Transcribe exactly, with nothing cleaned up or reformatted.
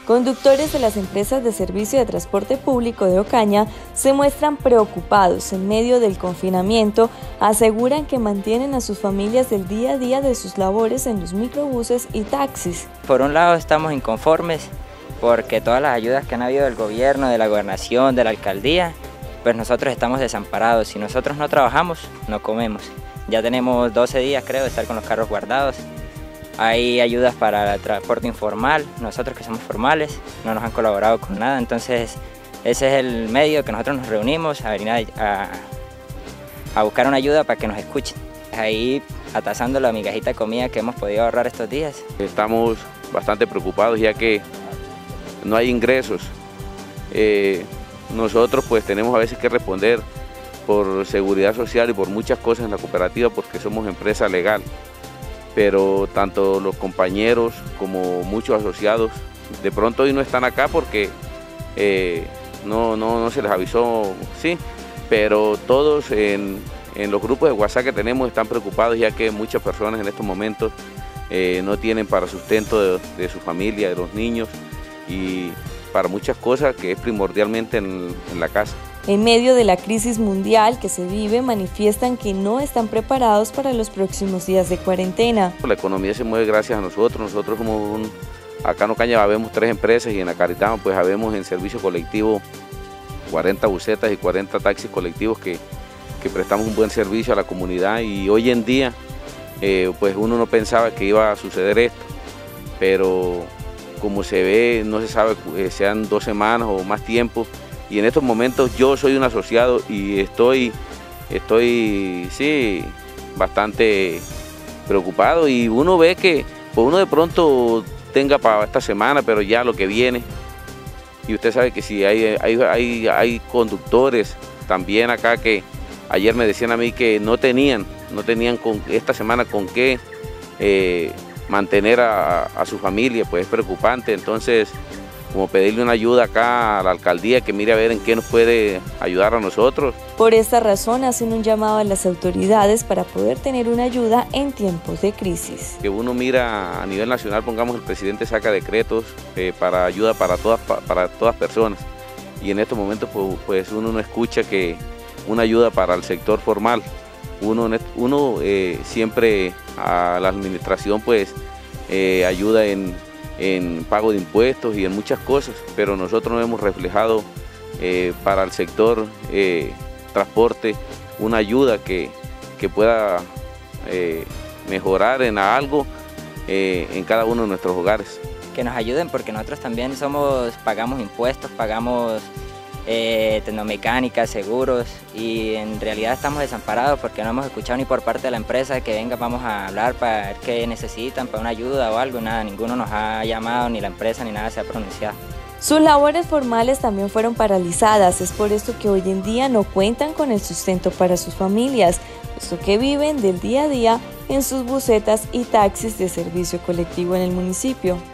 Conductores de las empresas de servicio de transporte público de Ocaña se muestran preocupados en medio del confinamiento, aseguran que mantienen a sus familias del día a día de sus labores en los microbuses y taxis. Por un lado estamos inconformes porque todas las ayudas que han habido del gobierno, de la gobernación, de la alcaldía, pues nosotros estamos desamparados. Si nosotros no trabajamos, no comemos. Ya tenemos doce días, creo, de estar con los carros guardados. Hay ayudas para el transporte informal, nosotros que somos formales no nos han colaborado con nada, entonces ese es el medio que nosotros nos reunimos a venir a, a, a buscar una ayuda para que nos escuchen. Ahí atasando la migajita de comida que hemos podido ahorrar estos días. Estamos bastante preocupados ya que no hay ingresos. Eh, nosotros pues tenemos a veces que responder por seguridad social y por muchas cosas en la cooperativa porque somos empresa legal. Pero tanto los compañeros como muchos asociados de pronto hoy no están acá porque eh, no, no, no se les avisó, sí, pero todos en, en los grupos de WhatsApp que tenemos están preocupados ya que muchas personas en estos momentos eh, no tienen para sustento de, de su familia, de los niños y para muchas cosas que es primordialmente en, en la casa. En medio de la crisis mundial que se vive, manifiestan que no están preparados para los próximos días de cuarentena. La economía se mueve gracias a nosotros, nosotros somos un, acá en Ocaña habemos tres empresas y en Acaritama pues habemos en servicio colectivo cuarenta busetas y cuarenta taxis colectivos que, que prestamos un buen servicio a la comunidad y hoy en día eh, pues uno no pensaba que iba a suceder esto, pero como se ve no se sabe, eh, sean dos semanas o más tiempo. Y en estos momentos yo soy un asociado y estoy, estoy sí, bastante preocupado y uno ve que pues uno de pronto tenga para esta semana, pero ya lo que viene. Y usted sabe que si hay, hay, hay, hay conductores también acá que ayer me decían a mí que no tenían, no tenían con, esta semana con qué eh, mantener a, a su familia, pues es preocupante. Entonces, como pedirle una ayuda acá a la alcaldía que mire a ver en qué nos puede ayudar a nosotros. Por esta razón hacen un llamado a las autoridades para poder tener una ayuda en tiempos de crisis. Que uno mira a nivel nacional, pongamos el presidente saca decretos eh, para ayuda para todas, para todas personas y en estos momentos pues, pues uno no escucha que una ayuda para el sector formal. Uno, uno eh, siempre a la administración pues eh, ayuda en en pago de impuestos y en muchas cosas, pero nosotros no hemos reflejado eh, para el sector eh, transporte una ayuda que, que pueda eh, mejorar en algo eh, en cada uno de nuestros hogares. Que nos ayuden porque nosotros también somos, pagamos impuestos, pagamos eh, tecnomecánica, seguros y en realidad estamos desamparados porque no hemos escuchado ni por parte de la empresa que venga, vamos a hablar para ver qué necesitan, para una ayuda o algo, nada, ninguno nos ha llamado, ni la empresa ni nada se ha pronunciado. Sus labores formales también fueron paralizadas, es por esto que hoy en día no cuentan con el sustento para sus familias, puesto que viven del día a día en sus busetas y taxis de servicio colectivo en el municipio.